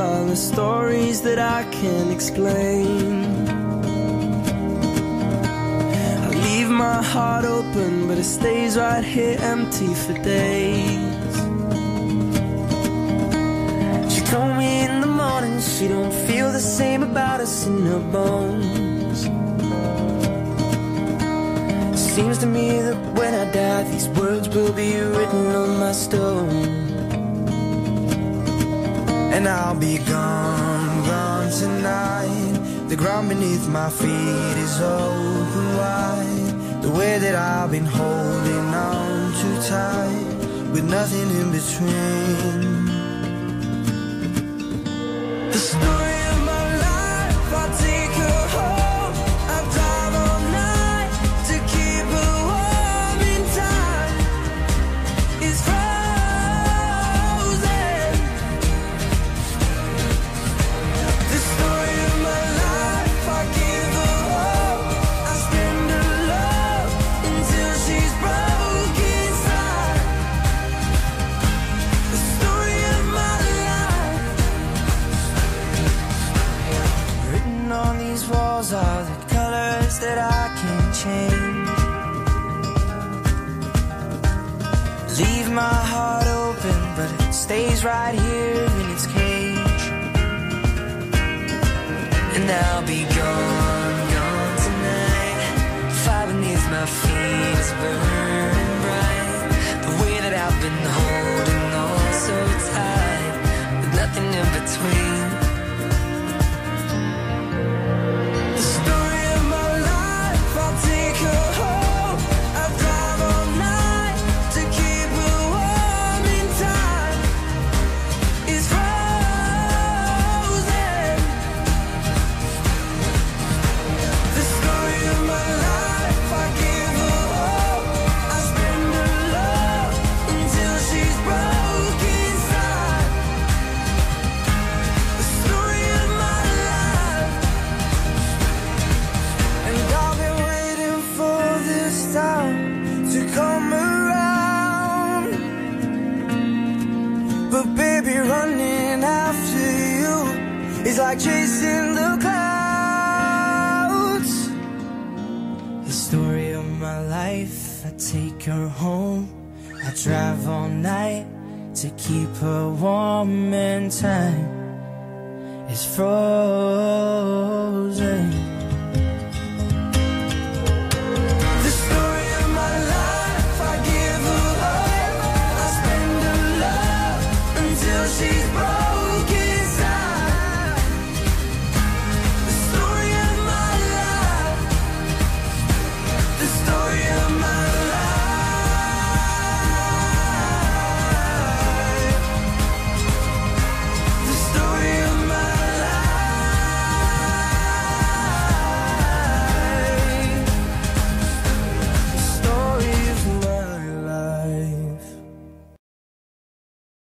all the stories that I can't explain. I leave my heart open, but it stays right here empty for days. She told me in the morning she don't feel the same about us in her bones. Seems to me that when I die, these words will be written on my stone. And I'll be gone, gone tonight. The ground beneath my feet is open wide. The way that I've been holding on too tight, with nothing in between. The story of my life, I'll take her home. I'll drive all night to keep her warm in time. It's frozen. The story of my life, I give her hope. I spend her love until she's broke inside. The story of my life. Written on these walls are the colors that I can't change. Leave my heart open, but it stays right here in its cage. And I'll be gone, gone tonight. Fire beneath my feet is burning bright. The way that I've been holding on so tight, with nothing in between. The story of my life, I'll take her home. I'll drive all night to keep her warm in time. It's frozen. The story of my life, I give her hope. I spend her love until she's broke inside. The story of my life. And I've been waiting for this time to come around. But baby, running after you is like chasing the clouds. The story of my life, I take her home. I drive all night to keep her warm and time is frozen. The story of my life, I give her hope. I spend her love until she's